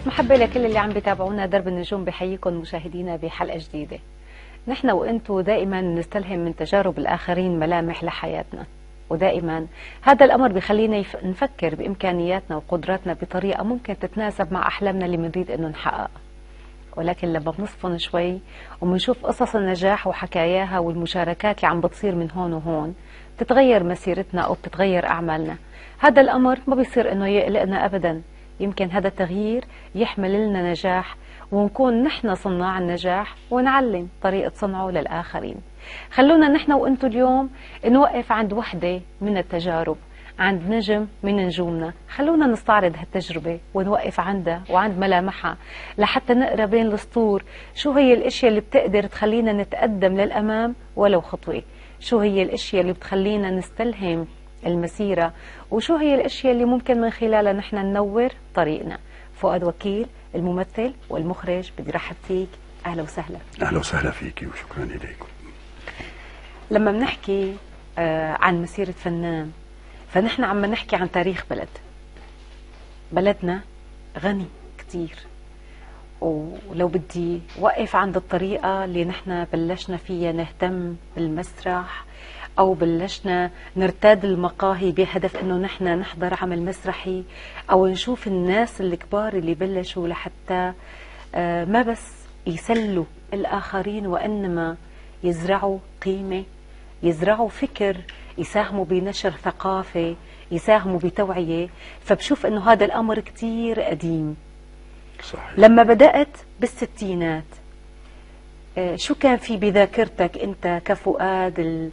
ألف محبة لكل اللي عم بيتابعونا. درب النجوم بحييكم مشاهدينا بحلقة جديدة. نحن وأنتو دائما نستلهم من تجارب الآخرين ملامح لحياتنا، ودائما هذا الأمر بيخلينا نفكر بإمكانياتنا وقدراتنا بطريقة ممكن تتناسب مع أحلامنا اللي بنريد إنه نحققها. ولكن لما بنصفن شوي وبنشوف قصص النجاح وحكاياها والمشاركات اللي عم بتصير من هون وهون، بتتغير مسيرتنا أو بتتغير أعمالنا. هذا الأمر ما بيصير إنه يقلقنا أبدا. يمكن هذا التغيير يحمل لنا نجاح ونكون نحن صناع النجاح ونعلم طريقة صنعه للآخرين. خلونا نحن وأنتم اليوم نوقف عند وحدة من التجارب، عند نجم من نجومنا. خلونا نستعرض هالتجربة ونوقف عندها وعند ملامحها لحتى نقرأ بين السطور شو هي الاشياء اللي بتقدر تخلينا نتقدم للأمام ولو خطوة، شو هي الاشياء اللي بتخلينا نستلهم المسيرة، وشو هي الاشياء اللي ممكن من خلالها نحن ننور طريقنا. فؤاد وكيل الممثل والمخرج، بدي رحب فيك. اهلا وسهلا. اهلا وسهلا فيكي وشكرا اليكم. لما بنحكي عن مسيرة فنان، فنحن عم نحكي عن تاريخ بلدنا غني كتير. ولو بدي وقف عند الطريقة اللي نحن بلشنا فيها نهتم بالمسرح، أو بلشنا نرتاد المقاهي بهدف أنه نحن نحضر عمل مسرحي، أو نشوف الناس الكبار اللي بلشوا لحتى ما بس يسلوا الآخرين وإنما يزرعوا قيمة، يزرعوا فكر، يساهموا بنشر ثقافة، يساهموا بتوعية. فبشوف أنه هذا الأمر كتير قديم. صحيح. لما بدأت بالستينات، شو كان في بذاكرتك أنت كفؤاد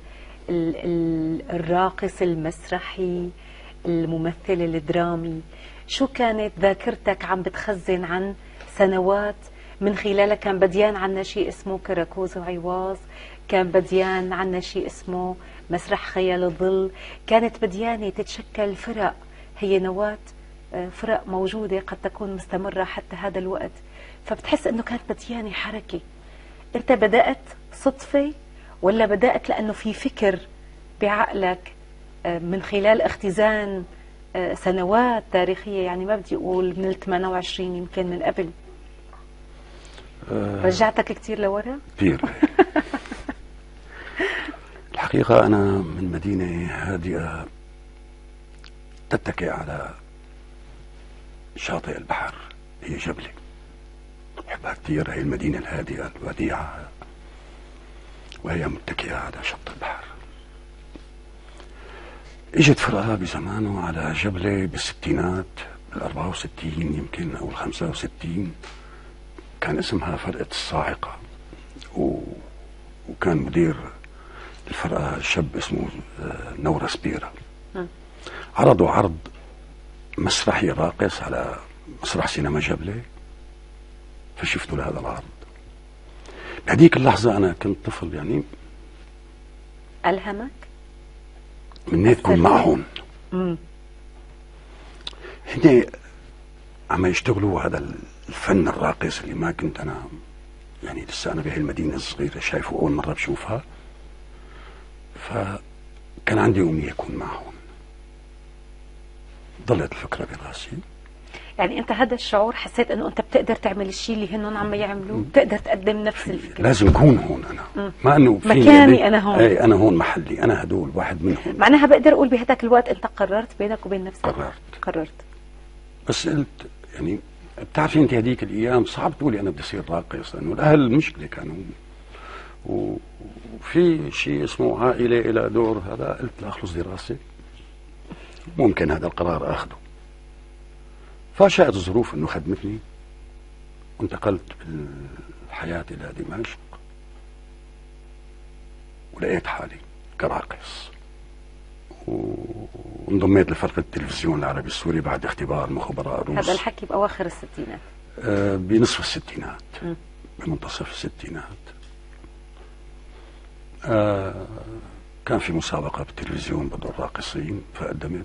الراقص المسرحي الممثل الدرامي؟ شو كانت ذاكرتك عم بتخزن عن سنوات من خلالها؟ كان بديان عنا شيء اسمه كراكوز وعواز، كان بديان عنا شيء اسمه مسرح خيال الظل، كانت بديانة تتشكل فرق هي نواة فرق موجودة قد تكون مستمرة حتى هذا الوقت. فبتحس انه كانت بديانة حركة. انت بدأت صدفة ولا بدأت لأنه في فكر بعقلك من خلال اختزان سنوات تاريخية؟ يعني ما بدي أقول من 28، يمكن من قبل. رجعتك كتير لورا؟ كثير. الحقيقة أنا من مدينة هادئة تتكئ على شاطئ البحر، هي جبلة. أحبها كثير، هي المدينة الهادئة الوديعة، وهي متكئة على شط البحر. اجت فرقة بزمانه على جبلة بالستينات، بال64 يمكن أو ال65، كان اسمها فرقة الصاعقة، وكان مدير الفرقة شاب اسمه نورا سبيرة. عرضوا عرض مسرحي راقص على مسرح سينما جبلة، فشفت لهذا العرض. بهديك اللحظة أنا كنت طفل، يعني ألهمك؟ منيت كون معهم. هن عم يشتغلوا هذا الفن الراقص اللي ما كنت أنا، يعني لسه أنا بهي المدينة الصغيرة شايفه أول مرة بشوفها. فكان عندي أمنية أكون معهم. ضلت الفكرة براسي. يعني أنت هذا الشعور حسيت أنه أنت بتقدر تعمل الشيء اللي هنن عم يعملوه، بتقدر تقدم نفس الفكرة. لازم أكون هون أنا. ما أنه مكاني أنا هون. أي أنا هون محلي، أنا هدول واحد منهم. معناها بقدر أقول بهداك الوقت أنت قررت بينك وبين نفسك. قررت. بس قلت يعني بتعرفي أنت هذيك الأيام صعب تقولي أنا بدي أصير راقص، لأنه الأهل مشكلة كانوا، وفي شيء اسمه عائلة إلى دور. هذا قلت لا، أخلص دراسة ممكن هذا القرار أخذه. فشاءت الظروف أنه خدمتني، وانتقلت بالحياة إلى دمشق، ولقيت حالي كراقص، وانضميت لفرقة التلفزيون العربي السوري بعد اختبار مخبراء روس. هذا الحكي بأواخر الستينات؟ بنصف الستينات، بمنتصف الستينات. كان في مسابقة بالتلفزيون بدور راقصين، فقدمت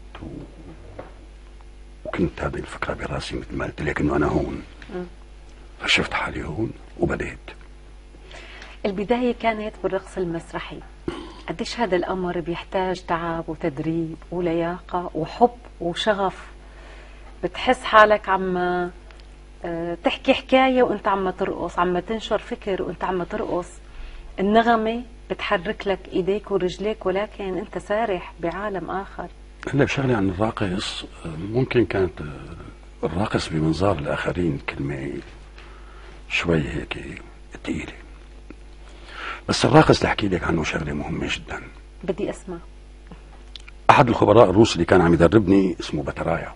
وكنت هذه الفكرة براسي مثل ما قلت لك انه انا هون. فشفت حالي هون وبديت. البداية كانت بالرقص المسرحي. قديش هذا الأمر بيحتاج تعب وتدريب ولياقة وحب وشغف؟ بتحس حالك عم تحكي حكاية وانت عم ترقص، عم تنشر فكر وانت عم ترقص. النغمة بتحرك لك ايديك ورجليك، ولكن انت سارح بعالم اخر. هلا بشغلة عن الراقص، ممكن كانت الراقص بمنظار الآخرين كلمة شوي هيك تقيلة، بس الراقص اللي أحكي لك عنه شغلة مهمة جدا. بدي اسمع. أحد الخبراء الروس اللي كان عم يدربني اسمه بترايا،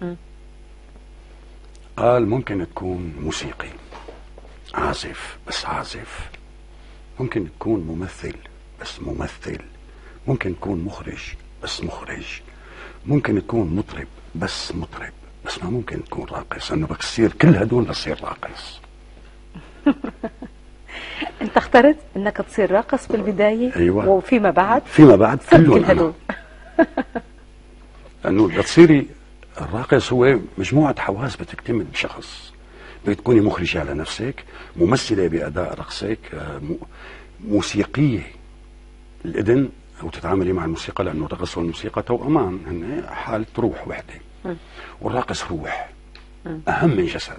قال ممكن تكون موسيقي عازف بس عازف، ممكن تكون ممثل بس ممثل، ممكن تكون مخرج بس مخرج، ممكن تكون مطرب بس مطرب، بس ما ممكن تكون راقص. انه بدك تصير كل هدول لتصير راقص. انت اخترت انك تصير راقص بالبداية. أيوة. وفيما بعد فيما بعد كل هدول. لانه لتصيري الراقص هو مجموعة حواس بتكتمل بشخص. بتكوني مخرجة على نفسك، ممثلة بأداء رقصك، موسيقية الإذن، وتتعاملي مع الموسيقى، لأنه الرقص والموسيقى توأمان، هن حالة روح وحدة. والراقص روح أهم من جسد.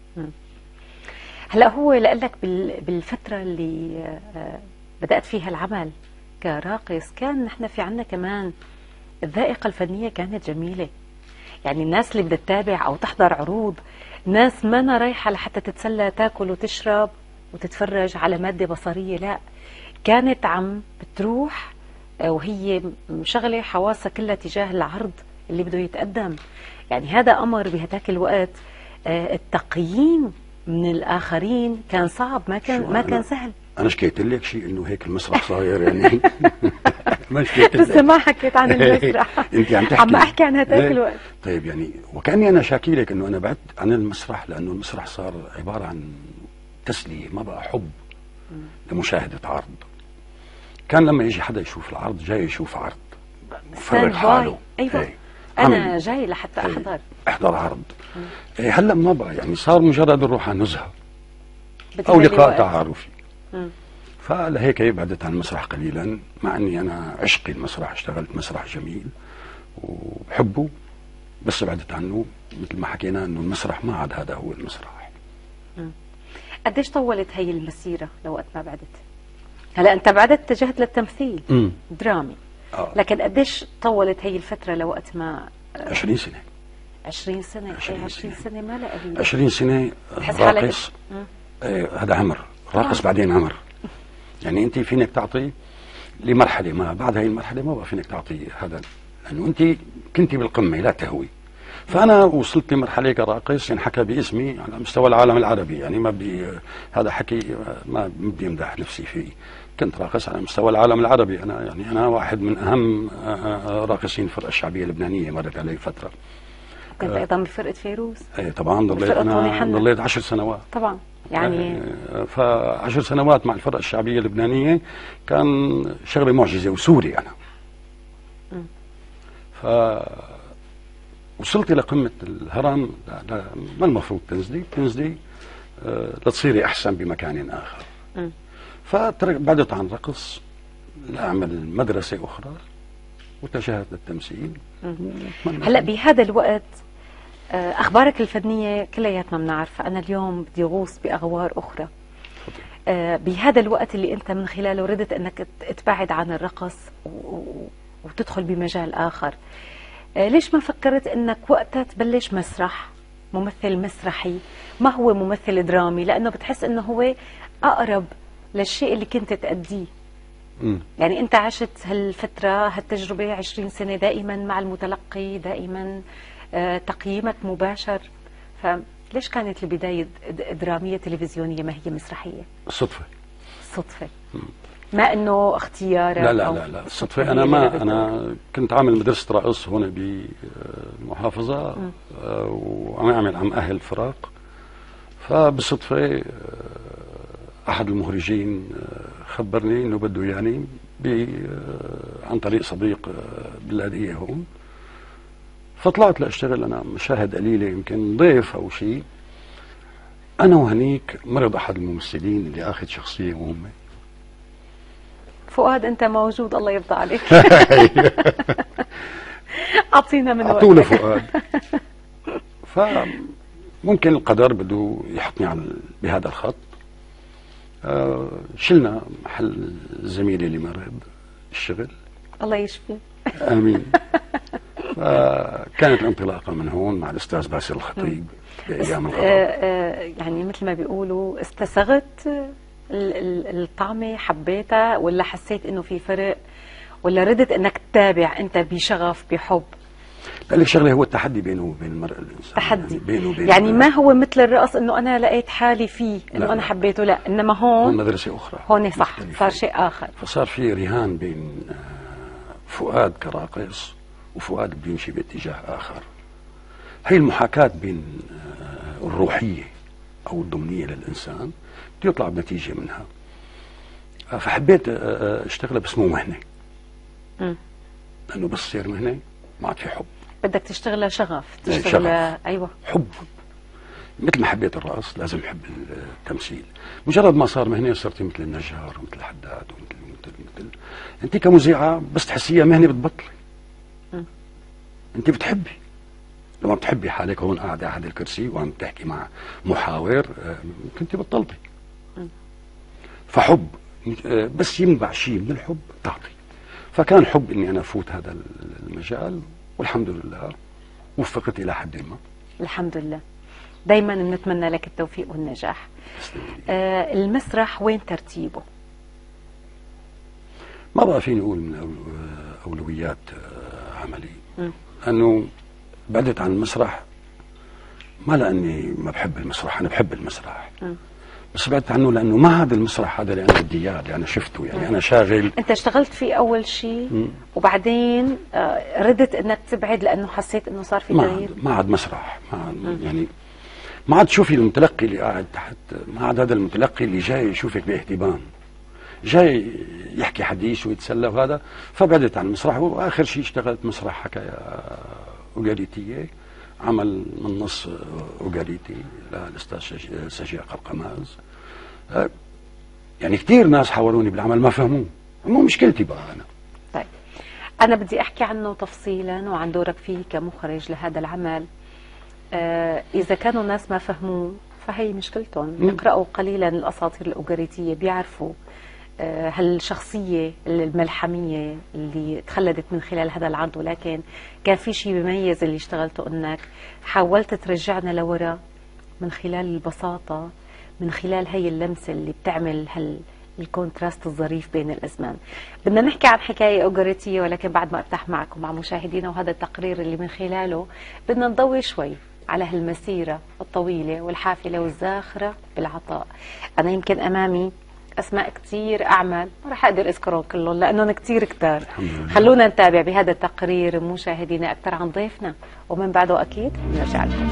هلا هو لقلك بالفترة اللي بدأت فيها العمل كراقص، كان نحن في عنا كمان الذائقة الفنية كانت جميلة. يعني الناس اللي بدها تتابع أو تحضر عروض، ناس ما أنا رايحة لحتى تتسلى تاكل وتشرب وتتفرج على مادة بصرية، لا، كانت عم بتروح وهي مشغلة حواسها كلها تجاه العرض اللي بده يتقدم. يعني هذا أمر بهداك الوقت التقييم من الآخرين كان صعب، ما كان سهل. أنا شكيت لك شيء إنه هيك المسرح صاير يعني. ما شكيت لك. بس ما حكيت عن المسرح. أنت عم تحكي. عم أحكي عن هداك الوقت. طيب يعني وكأني أنا شاكي لك إنه أنا بعدت عن المسرح، لأنه المسرح صار عبارة عن تسلية، ما بقى حب لمشاهدة عرض. كان لما يجي حدا يشوف العرض جاي يشوف عرض وفرغ حاله. أيوة. أنا جاي لحتى أحضر عرض. هلا ما بقى، يعني صار مجرد نروح على نزهة أو لقاء تعارفي. فلهيك بعدت عن المسرح قليلا، مع أني أنا عشقي المسرح، اشتغلت مسرح جميل وبحبه، بس بعدت عنه مثل ما حكينا أنه المسرح ما عاد هذا هو المسرح. قديش طولت هي المسيرة لوقت ما بعدت؟ هلا أنت بعدت اتجهت للتمثيل درامي. لكن قديش طولت هي الفترة لوقت ما 20 سنة. 20 سنة. 20 سنة ما لا قليل. 20 سنة راقص. هذا عمر راقص بعدين عمر. يعني انت فينك تعطي لمرحلة، ما بعد هاي المرحلة ما بقى فينك تعطي هذا، لأنه انت كنتي بالقمة لا تهوي. فأنا وصلت لمرحلة كراقص ينحكى باسمي على مستوى العالم العربي. يعني ما بدي هذا حكي ما بدي امدح نفسي فيه. كنت راقص على مستوى العالم العربي. أنا واحد من أهم راقصين الفرقة الشعبية اللبنانية، مرت علي فترة. كنت أيضا بفرقة فيروز. ايه طبعا، ضليت 10 سنوات طبعا. يعني ف10 سنوات مع الفرقة الشعبية اللبنانية كان شغلة معجزة، وسوري أنا. وصلت إلى قمة الهرم. ما المفروض تنزلي لتصيري أحسن بمكان آخر. فبعدت عن رقص لأعمل مدرسة أخرى واتجهت للتمثيل. هلا بهذا الوقت أخبارك الفنية كلياتنا بنعرفها، أنا اليوم بدي أغوص بأغوار أخرى. بهذا الوقت اللي أنت من خلاله ردت أنك تبعد عن الرقص وتدخل بمجال آخر، ليش ما فكرت أنك وقتها تبلش مسرح، ممثل مسرحي، ما هو ممثل درامي؟ لأنه بتحس أنه هو أقرب للشيء اللي كنت تأديه. يعني أنت عشت هالفترة هالتجربة 20 سنة دائما مع المتلقي، دائما تقييمك مباشر، فليش كانت البداية درامية تلفزيونية ما هي مسرحية؟ صدفة. ما انه اختيار؟ لا صدفة. انا كنت عامل مدرسة رقص هون بالمحافظة، عم اهل فراق. فبالصدفة احد المخرجين خبرني انه بده يعني عن طريق صديق باللاذقية هون. فطلعت لاشتغل انا مشاهد قليلة، يمكن ضيف او شيء. انا وهنيك مرض احد الممثلين اللي اخذ شخصية مهمة. فؤاد انت موجود، الله يرضى عليك. اعطينا من وقتك. اعطونا فؤاد. ممكن القدر بده يحطني بهذا الخط. شلنا محل زميلي اللي مرض الشغل، الله يشفيه. امين. فكانت الانطلاقه من هون مع الاستاذ باسل الخطيب بايام الغضب. يعني مثل ما بيقولوا استسغت الطعمه، حبيتها ولا حسيت انه في فرق، ولا ردت انك تتابع انت بشغف بحب؟ قال لك شغله، هو التحدي بينه وبين المرء الانسان، تحدي بينه وبين يعني ما هو مثل الرقص انه انا لقيت حالي فيه انه انا حبيته، لا، انما هون مدرسه اخرى، هون صح صار شيء اخر. فصار في رهان بين فؤاد كراقص وفؤاد بيمشي باتجاه اخر. هي المحاكاة بين الروحيه او الضمنيه للانسان بده يطلع بنتيجه منها. فحبيت اشتغل بس مو مهنه، لانه بس تصير مهنه ما عاد في حب. بدك تشتغل شغف، تشتغل ايوه حب. مثل ما حبيت الرقص لازم احب التمثيل. مجرد ما صار مهنه صرتي مثل النجار ومثل الحداد ومثل انت كمذيعه بس تحسيها مهنه بتبطلي. انت بتحبي، لما بتحبي حالك هون قاعده على هذا الكرسي وعم تحكي مع محاور كنت بطلتي. فحب بس ينبع شيء من الحب تعطي. فكان حب اني انا افوت هذا المجال، والحمد لله وفقت الى حد ما. الحمد لله. دايما بنتمنى لك التوفيق والنجاح. المسرح وين ترتيبه؟ ما بقى فيني اقول من اولويات عملي، لانه بعدت عن المسرح ما لاني ما بحب المسرح، انا بحب المسرح، بس بعدت عنه لانه ما هذا المسرح هذا اللي انا بدي اياه، اللي انا شفته. يعني انا شاغل. انت اشتغلت فيه اول شيء وبعدين ردت انك تبعد لانه حسيت انه صار في تغيير. ما عاد مسرح، يعني ما عاد تشوفي المتلقي اللي قاعد تحت، ما عاد هذا المتلقي اللي جاي يشوفك باهتمام، جاي يحكي حديث ويتسلى وهذا. فبعدت عن المسرح، واخر شيء اشتغلت مسرح حكايه اوغاليتيه، عمل من نص اوغاليتي للاستاذ سجيع قرقماز. يعني كثير ناس حاولوني بالعمل ما فهموه، مو مشكلتي بقى انا. طيب انا بدي احكي عنه تفصيلا وعن دورك فيه كمخرج لهذا العمل. اذا كانوا الناس ما فهموه فهي مشكلتهم، يقرأوا قليلا الاساطير الاوغاليتيه بيعرفوا هالشخصية الملحمية اللي تخلدت من خلال هذا العرض. ولكن كان في شيء بيميز اللي اشتغلته، انك حاولت ترجعنا لورا من خلال البساطة، من خلال هي اللمسة اللي بتعمل الكونتراست الظريف بين الازمان. بدنا نحكي عن حكاية اوغاليتية، ولكن بعد ما افتح معكم مع مشاهدينا وهذا التقرير اللي من خلاله بدنا نضوي شوي على هالمسيرة الطويلة والحافلة والزاخرة بالعطاء. انا يمكن امامي اسماء كثير اعمال ما راح اقدر اذكرهم كلهم لانهم كثير كتار. خلونا نتابع بهذا التقرير مشاهدينا اكثر عن ضيفنا، ومن بعده اكيد نرجع لكم.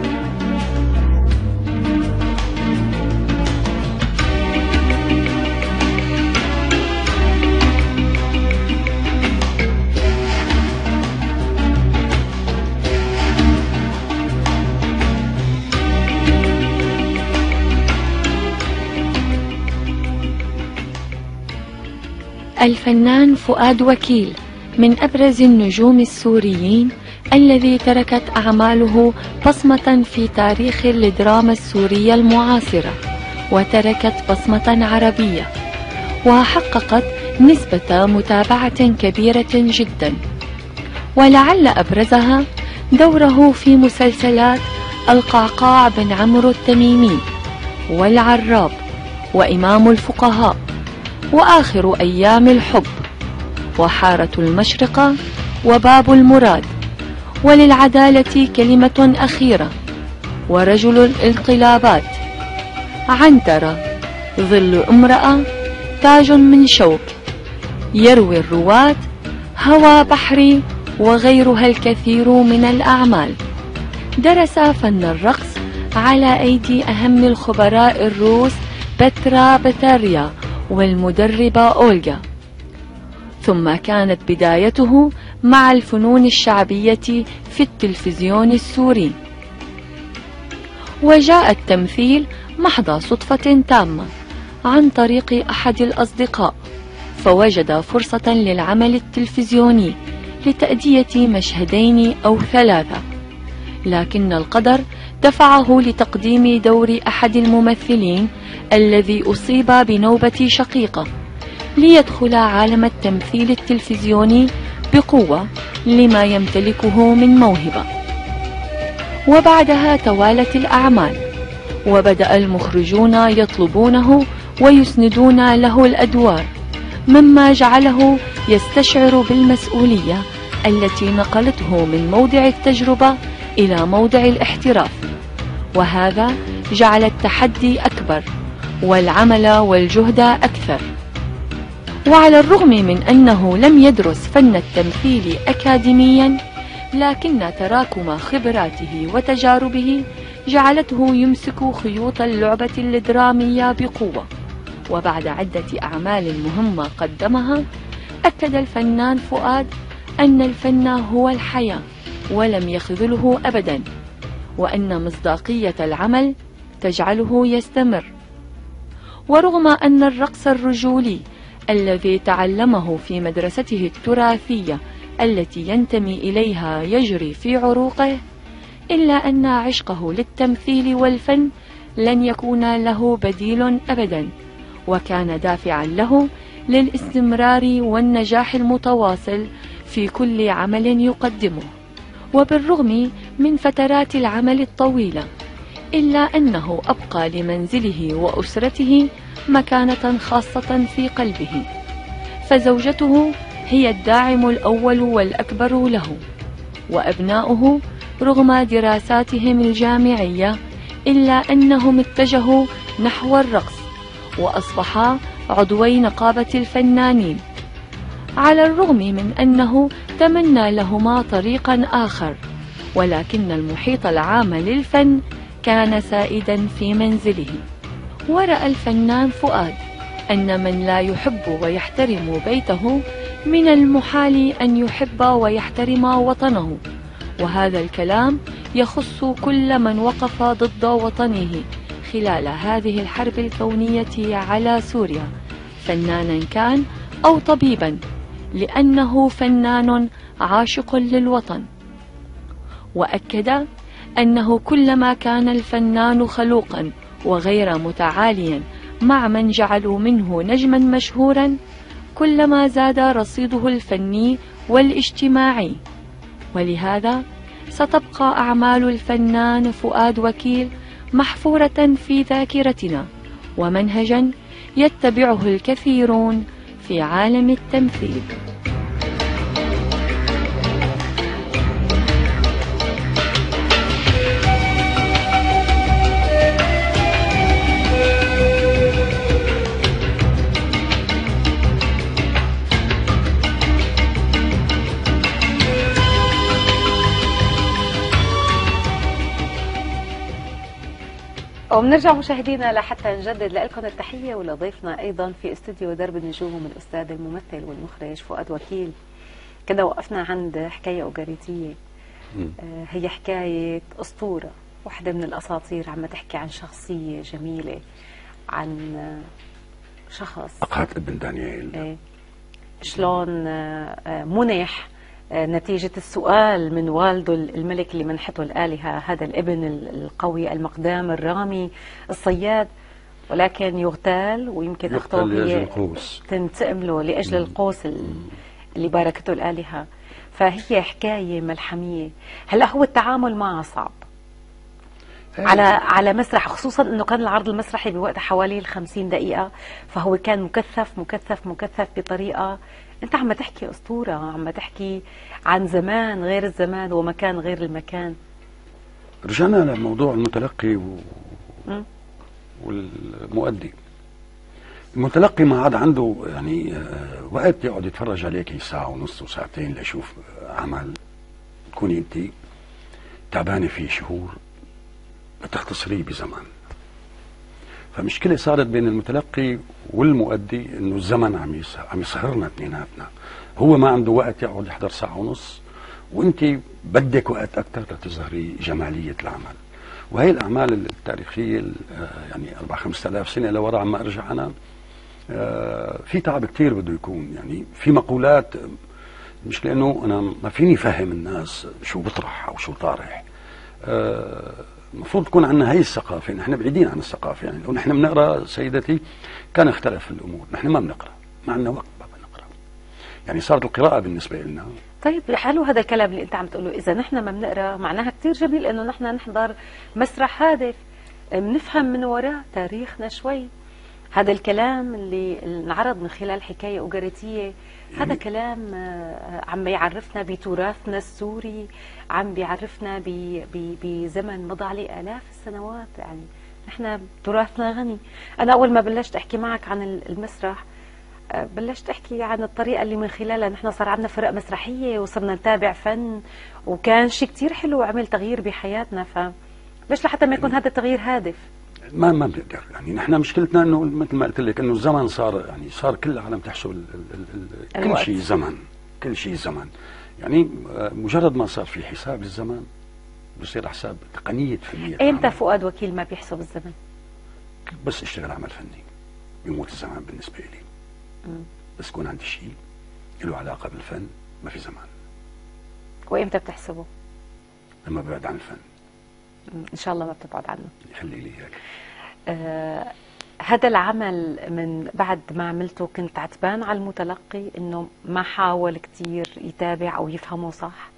الفنان فؤاد وكيل من أبرز النجوم السوريين الذي تركت أعماله بصمة في تاريخ الدراما السورية المعاصرة، وتركت بصمة عربية، وحققت نسبة متابعة كبيرة جدا، ولعل أبرزها دوره في مسلسلات القعقاع بن عمرو التميمي، والعراب، وإمام الفقهاء، وآخر أيام الحب، وحارة المشرقة، وباب المراد، وللعدالة كلمة أخيرة، ورجل الانقلابات، عنترة، ظل امرأة، تاج من شوك، يروي الرواة، هوى بحري، وغيرها الكثير من الأعمال. درس فن الرقص على أيدي أهم الخبراء الروس بترا بتاريا والمدربة أولغا، ثم كانت بدايته مع الفنون الشعبية في التلفزيون السوري، وجاء التمثيل محض صدفة تامة عن طريق أحد الأصدقاء، فوجد فرصة للعمل التلفزيوني لتأدية مشهدين أو ثلاثة، لكن القدر دفعه لتقديم دور أحد الممثلين الذي أصيب بنوبة شقيقة ليدخل عالم التمثيل التلفزيوني بقوة لما يمتلكه من موهبة. وبعدها توالت الأعمال، وبدأ المخرجون يطلبونه ويسندون له الأدوار، مما جعله يستشعر بالمسؤولية التي نقلته من موضع التجربة إلى موضع الاحتراف، وهذا جعل التحدي أكبر والعمل والجهد أكثر. وعلى الرغم من أنه لم يدرس فن التمثيل أكاديميا، لكن تراكم خبراته وتجاربه جعلته يمسك خيوط اللعبة الدرامية بقوة. وبعد عدة أعمال مهمة قدمها، أكد الفنان فؤاد أن الفن هو الحياة ولم يخذله أبدا، وأن مصداقية العمل تجعله يستمر. ورغم أن الرقص الرجولي الذي تعلمه في مدرسته التراثية التي ينتمي إليها يجري في عروقه، إلا أن عشقه للتمثيل والفن لن يكون له بديل أبدا، وكان دافعا له للاستمرار والنجاح المتواصل في كل عمل يقدمه. وبالرغم من فترات العمل الطويلة، إلا أنه أبقى لمنزله وأسرته مكانة خاصة في قلبه، فزوجته هي الداعم الأول والأكبر له، وأبناؤه رغم دراساتهم الجامعية إلا أنهم اتجهوا نحو الرقص وأصبحا عضوي نقابة الفنانين، على الرغم من أنه تمنى لهما طريقا آخر، ولكن المحيط العام للفن كان سائدا في منزله. ورأى الفنان فؤاد أن من لا يحب ويحترم بيته من المحال أن يحب ويحترم وطنه، وهذا الكلام يخص كل من وقف ضد وطنه خلال هذه الحرب الكونية على سوريا، فنانا كان أو طبيبا، لأنه فنان عاشق للوطن. وأكد أنه كلما كان الفنان خلوقا وغير متعاليا مع من جعلوا منه نجما مشهورا، كلما زاد رصيده الفني والاجتماعي. ولهذا ستبقى أعمال الفنان فؤاد وكيل محفورة في ذاكرتنا، ومنهجا يتبعه الكثيرون في عالم التمثيل. وبنرجع مشاهدينا لحتى نجدد لكم التحية ولضيفنا أيضا في استوديو درب النجوم الأستاذ الممثل والمخرج فؤاد وكيل. كده وقفنا عند حكاية أوغاريتية، هي حكاية أسطورة، واحدة من الأساطير، عم تحكي عن شخصية جميلة، عن شخص أقهات ابن دانيال، شلون منح نتيجة السؤال من والده الملك اللي منحته الآلهة هذا الابن القوي المقدام الرامي الصياد، ولكن يغتال، ويمكن أخته هي تنتقم له لأجل القوس اللي باركته الآلهة. فهي حكاية ملحمية. هلا هو التعامل معها صعب على مسرح، خصوصا انه كان العرض المسرحي بوقتها حوالي 50 دقيقة، فهو كان مكثف مكثف مكثف بطريقة. انت عم تحكي اسطورة، عم تحكي عن زمان غير الزمان ومكان غير المكان. رجعنا لموضوع المتلقي والمؤدي. المتلقي ما عاد عنده يعني وقت يقعد يتفرج عليك ساعة ونص وساعتين ليشوف عمل تكوني انت تعبانة فيه شهور بتختصريه بزمن. فمشكلة صارت بين المتلقي والمؤدي انه الزمن عم يسهرنا اثنيناتنا. هو ما عنده وقت يقعد يحضر ساعة ونص، وانت بدك وقت اكثر لتظهري جمالية العمل. وهي الاعمال التاريخية يعني 4-5 آلاف سنة لورا عم ارجع انا، في تعب كثير بده يكون، يعني في مقولات مش لانه انا ما فيني فهم الناس شو بطرح او شو طارح. المفروض تكون عندنا هي الثقافة. نحن بعيدين عن الثقافة، يعني لو نحن بنقرأ سيدتي كان اختلف الأمور. نحن ما بنقرأ، ما عندنا وقت ما بنقرأ، يعني صارت القراءة بالنسبة لنا. طيب حلو هذا الكلام اللي انت عم تقوله، اذا نحن ما بنقرا معناها كثير جميل انه نحن نحضر مسرح هادف بنفهم من وراه تاريخنا شوي. هذا الكلام اللي انعرض من خلال حكايه اوغاريتيه هذا كلام عم بيعرفنا بتراثنا السوري، عم بيعرفنا بزمن مضى عليه آلاف السنوات. يعني نحن تراثنا غني. أنا أول ما بلشت أحكي معك عن المسرح بلشت أحكي عن الطريقة اللي من خلالها نحن صار عندنا فرق مسرحية وصرنا نتابع فن، وكان شيء كتير حلو وعمل تغيير بحياتنا. فليش لحتى ما يكون هذا التغيير هادف؟ ما بنقدر. يعني نحن مشكلتنا انه مثل ما قلت لك انه الزمن صار، يعني صار كل العالم تحسب كل شيء زمن، كل شيء زمن. يعني مجرد ما صار في حساب للزمن بصير حساب تقنية فنية. امتى فؤاد وكيل ما بيحسب الزمن؟ بس اشتغل عمل فني بيموت الزمان بالنسبة لي. بس يكون عندي شيء له علاقة بالفن ما في زمان. وامتى بتحسبه؟ لما ببعد عن الفن. ان شاء الله ما بتبعد عنه. يخلي لي هيك. هذا العمل من بعد ما عملته كنت عتبان على المتلقي انه ما حاول كتير يتابع او يفهمه صح؟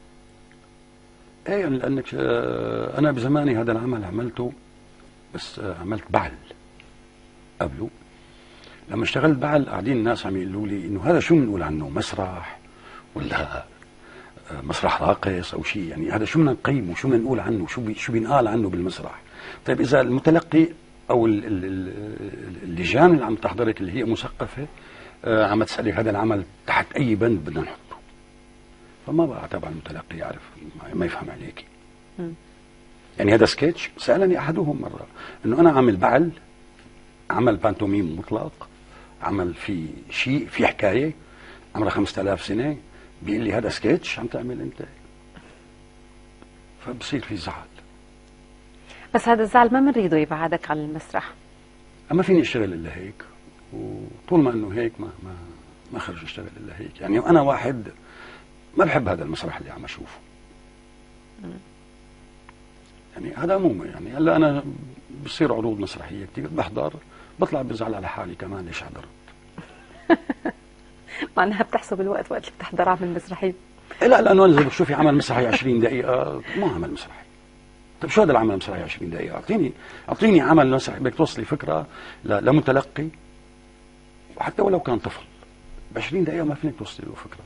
ايه، لانك انا بزماني هذا العمل عملته، بس عملت بعل قبله. لما اشتغلت بعل قاعدين الناس عم يقولوا لي انه هذا شو بنقول عنه، مسرح ولا مسرح راقص او شيء؟ يعني هذا شو بدنا نقيمه، شو بدنا نقول عنه، شو بينقال عنه بالمسرح؟ طيب اذا المتلقي او اللجان اللي عم تحضرك اللي هي مثقفه عم تسالك هذا العمل تحت اي بند بدنا نحطه، فما بقى تبع المتلقي يعرف ما يفهم عليك. يعني هذا سكتش. سالني احدهم مره انه انا عامل بعل، عمل بانتوميم مطلق، عمل في شيء في حكايه عمرها 5000 سنه، بيقول لي هذا سكتش عم تعمل انت. فبصير في زعل. بس هذا الزعل ما بنريده يبعدك عن المسرح. اما فيني اشتغل الا هيك، وطول ما انه هيك ما خرج اشتغل الا هيك. يعني انا واحد ما بحب هذا المسرح اللي عم اشوفه. يعني هذا مو يعني هلا انا بصير عروض مسرحيه كثير بحضر، بطلع بزعل على حالي كمان ليش حضرت. معناها بتحسب الوقت وقت اللي بتحضر عمل مسرحي؟ لا، لانه اذا بتشوفي عمل مسرحي 20 دقيقه ما عمل مسرحي. طيب شو هذا العمل المسرحي 20 دقيقه؟ اعطيني عمل مسرحي بدك توصلي فكره لمتلقي، وحتى ولو كان طفل ب 20 دقيقه ما فينك توصلي له فكره.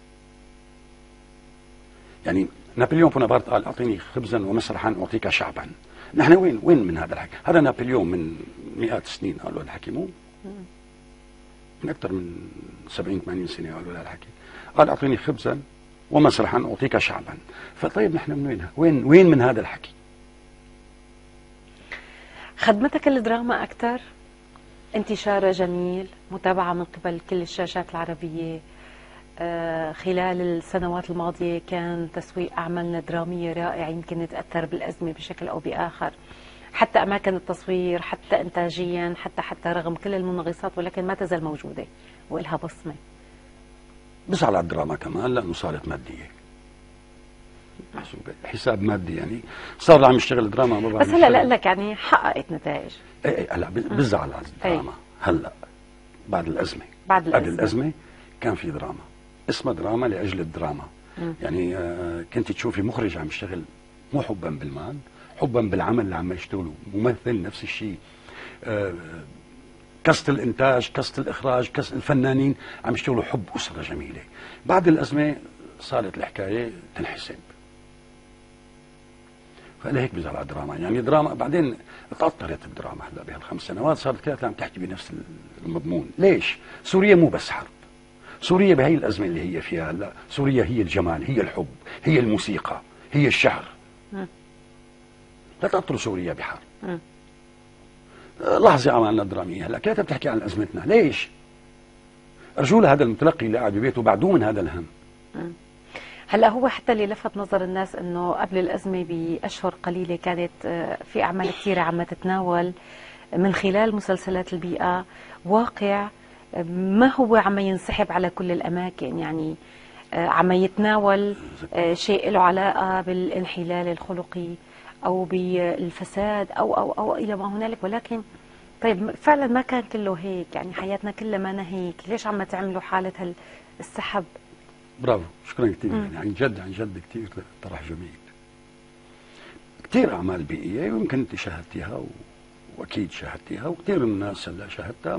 يعني نابليون بونابرت قال اعطيني خبزا ومسرحا اعطيك شعبا. نحن وين من هذا الحكي؟ هذا نابليون من مئات السنين قالوا الحكي، مو من اكثر من 70 80 سنه قالوا الحكي. قال اعطيني خبزا ومسرحا اعطيك شعبا. فطيب نحن من وين من هذا الحكي؟ خدمتك الدراما اكثر، انتشارها جميل، متابعه من قبل كل الشاشات العربيه. خلال السنوات الماضية كان تسويق أعمالنا الدرامية رائع، يمكن تأثر بالأزمة بشكل أو بآخر، حتى أماكن التصوير، حتى إنتاجيا، حتى رغم كل المنغصات، ولكن ما تزال موجودة وإلها بصمة. بزعل على الدراما كمان لأنه صارت مادية، محسوبة حساب مادي. يعني صار عم يشتغل دراما ما بس هلا لك يعني حققت نتائج. اي هلا بزعل على الدراما. هلا بعد الأزمة، قبل الأزمة كان في دراما اسمها دراما لأجل الدراما. يعني كنت تشوفي مخرج عم يشتغل مو حبا بالمال، حبا بالعمل اللي عم يشتغله، ممثل نفس الشيء، كست الإنتاج، كست الإخراج، كست الفنانين عم يشتغلوا حب أسرة جميلة. بعد الأزمة صارت الحكاية تنحسب، فلهيك بزعل على الدراما. يعني دراما بعدين تأطرت الدراما هلا بهال5 سنوات، صارت كلها عم تحكي بنفس المضمون. ليش؟ سوريا مو بس حرب، سوريا بهي الأزمة اللي هي فيها هلا، سوريا هي الجمال، هي الحب، هي الموسيقى، هي الشعر. لا تأطر سوريا بحرب. لحظة أعمالنا الدرامية هلا كيف بتحكي عن أزمتنا؟ ليش؟ أرجو هذا المتلقي اللي قاعد ببيته بعدوه من هذا الهم. هلا هو حتى اللي لفت نظر الناس انه قبل الازمه باشهر قليله كانت في اعمال كثيره عم تتناول من خلال مسلسلات البيئه واقع ما هو عم ينسحب على كل الاماكن، يعني عم يتناول شيء له علاقه بالانحلال الخلقي أو بالفساد أو إلى ما هنالك، ولكن طيب فعلا ما كان كله هيك، يعني حياتنا كلها ما هيك، ليش عم تعملوا حالة السحب؟ برافو، شكرا كثير. يعني عن جد عن جد كثير طرح جميل. كثير أعمال بيئية ويمكن أنت شاهدتيها وأكيد شاهدتيها، وكثير من الناس هلا شاهدتها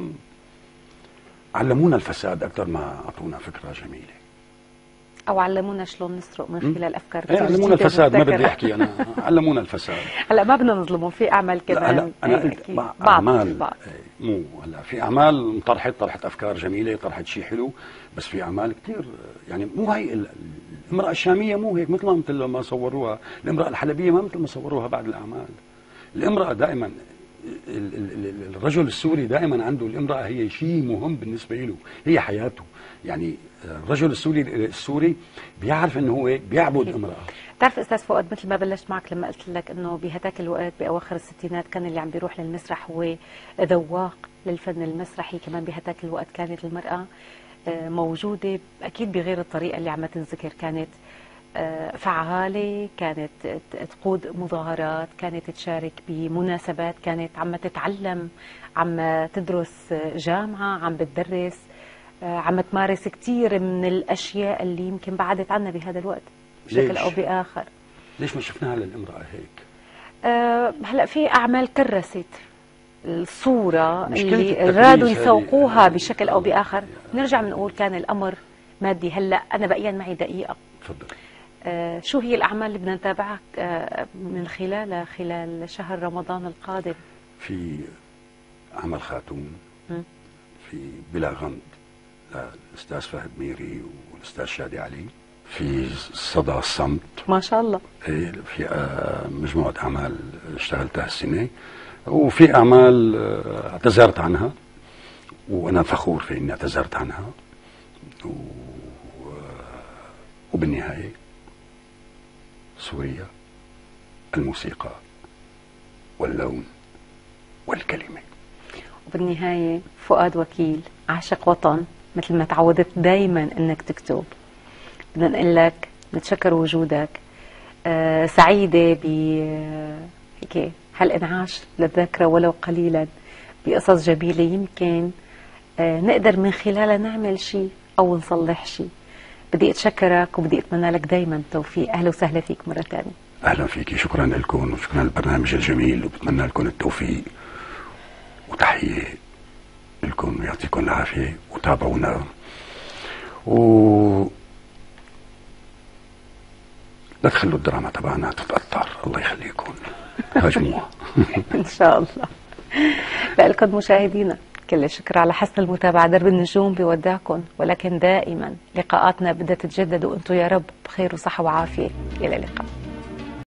علمونا الفساد أكثر ما أعطونا فكرة جميلة، أو علمونا شلون نسرق من خلال أفكار إيه، كثير علمونا جديدة الفساد، ما ومبتكرة. بدي أحكي أنا علمونا الفساد. هلا ما بدنا نظلمهم، في أعمال كمان. لا أنا قلت أكيد. أعمال، بعض. مو هلا في أعمال طرحت أفكار جميلة، طرحت شيء حلو، بس في أعمال كثير يعني مو هي. الامرأة الشامية مو هيك مثل ما صوروها، الامرأة الحلبية ما مثل ما صوروها بعد الأعمال. الامرأة دائما، الرجل السوري دائما عنده الامرأة هي شيء مهم بالنسبة له، هي حياته. يعني الرجل السوري بيعرف انه هو بيعبد امرأة. بتعرف استاذ فؤاد، مثل ما بلشت معك لما قلت لك انه بهداك الوقت باواخر الستينات كان اللي عم بيروح للمسرح هو ذواق للفن المسرحي، كمان بهداك الوقت كانت المرأة موجودة اكيد بغير الطريقة اللي عم تنذكر، كانت فعالة، كانت تقود مظاهرات، كانت تشارك بمناسبات، كانت عم تتعلم، عم تدرس جامعة، عم بتدرس، عم تمارس كثير من الأشياء اللي يمكن بعدت عنا بهذا الوقت بشكل أو بآخر. ليش ما شفناها للامرأة هيك؟ هلأ في أعمال كرست الصورة اللي رادوا يسوقوها بشكل أو بآخر. نرجع بنقول كان الأمر مادي. هلأ أنا بقيا معي دقيقة. تفضل. شو هي الأعمال اللي بدنا نتابعها من خلال شهر رمضان القادم؟ في عمل خاتون، في بلا غمض للأستاذ فهد ميري والأستاذ شادي علي، في صدى الصمت ما شاء الله، في مجموعة أعمال اشتغلتها السنة، وفي أعمال اعتذرت عنها وأنا فخور في إني اعتذرت عنها، وبالنهاية سوريا، الموسيقى واللون والكلمة. وبالنهاية فؤاد وكيل عاشق وطن، مثل ما تعودت دايما انك تكتب. بدنا نقول لك نتشكر وجودك، سعيدة ب هيك هالانعاش للذاكرة ولو قليلا بقصص جميلة يمكن نقدر من خلالها نعمل شيء او نصلح شيء. بدي اتشكرك وبدي اتمنى لك دايما التوفيق. اهلا وسهلا فيك مرة ثانية. اهلا فيكي، شكرا لكم وشكرا للبرنامج الجميل، وبتمنى لكم التوفيق وتحية لكم، يعطيكم العافية، وتابعونا لا تخلوا الدراما تبعنا تتأثر، الله يخليكم، هاجموها. ان شاء الله. لكم مشاهدينا كل الشكر على حسن المتابعة. درب النجوم بودعكم، ولكن دائما لقاءاتنا بدها تتجدد وانتم يا رب بخير وصحة وعافية. إلى اللقاء.